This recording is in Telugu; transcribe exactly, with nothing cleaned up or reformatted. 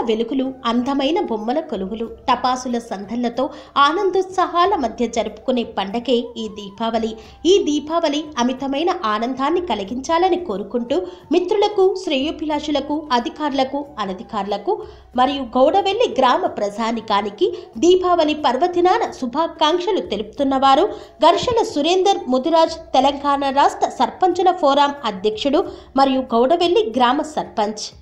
వెలుగులు, అందమైన బొమ్మల కొలువులు, టపాసుల సందళ్లతో ఆనందోత్సాహాల మధ్య జరుపుకునే పండగే ఈ దీపావళి. ఈ దీపావళి అమితమైన ఆనందాన్ని కలిగించాలని కోరుకుంటూ మిత్రులకు, శ్రేయోభిలాషులకు, అధికారులకు, అనధికారులకు మరియు గౌడవెల్లి గ్రామ ప్రజానికానికి దీపావళి పర్వదినాన శుభాకాంక్షలు తెలుపుతున్నవారు ఘర్షణ సురేందర్ ముదిరాజ్, తెలంగాణ రాష్ట్ర సర్పంచుల ఫోరం అధ్యక్షుడు మరియు గౌడవెల్లి గ్రామ సర్పంచ్.